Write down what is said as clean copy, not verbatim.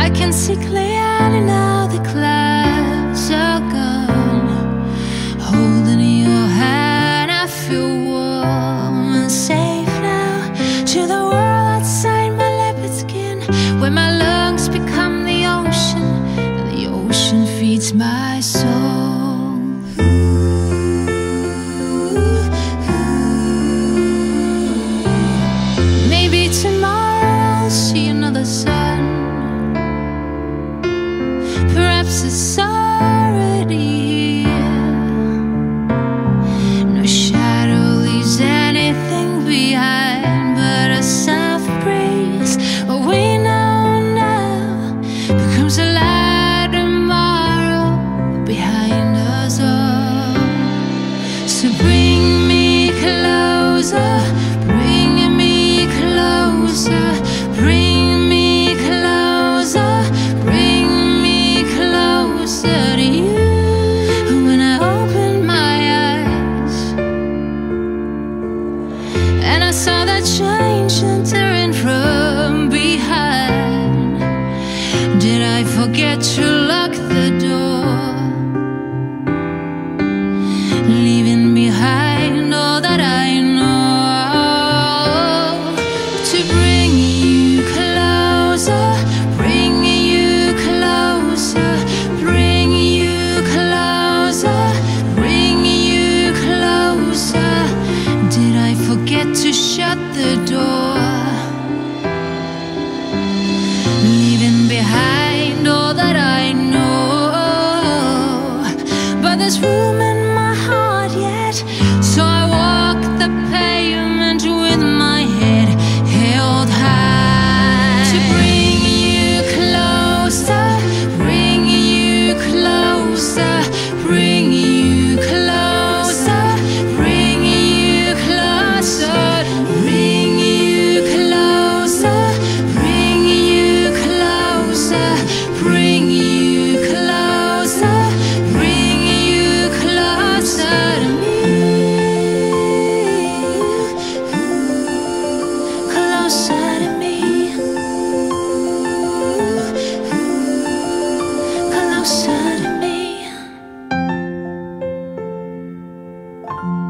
I can see clearly now the clouds are gone. Holding your hand, I feel warm and safe now. To the world outside my leopard skin, where my lungs become the ocean, and the ocean feeds my soul. Maybe tomorrow I'll see another sun. Perhaps it's already here. No shadow leaves anything behind, but a soft breeze, what we know now, becomes a light tomorrow behind us all. So bring me closer, bring me closer, bring me closer, bring me closer to you. When I opened my eyes and I saw that change entering from behind, did I forget to lock the door, leaving behind all that I know? To bring you closer, bring you closer, bring you closer, bring you closer. Did I forget to shut the door, leaving behind all that I know? But there's room in my heart yet, so I walk the pavement with my head held high. To bring you closer, bring you closer, bring you closer, bring you closer, bring you closer, bring you closer, bring you closer, bring you closer to me, closer to me, closer to me.